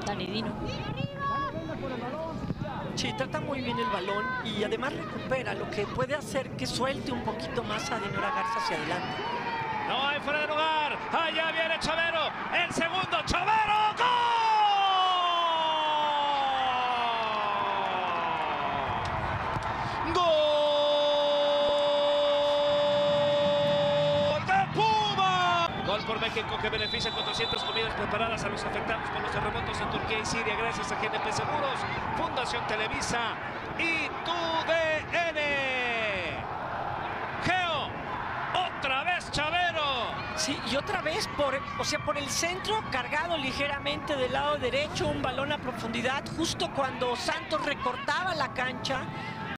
Danidino. Sí, trata muy bien el balón y además recupera, lo que puede hacer que suelte un poquito más a Dinora Garza hacia adelante. No hay fuera de lugar. Allá viene Chavero. El segundo, Chavero. ¡Gol! ¡Gol de Puma! Gol por México que beneficia 400 comidas preparadas a los afectados por los terremotos en Turquía y Siria gracias a GNP Seguros, Fundación Televisa y TUDN. Geo, otra vez Chavero. Sí, y otra vez por el centro, cargado ligeramente del lado derecho, un balón a profundidad, justo cuando Santos recortaba la cancha,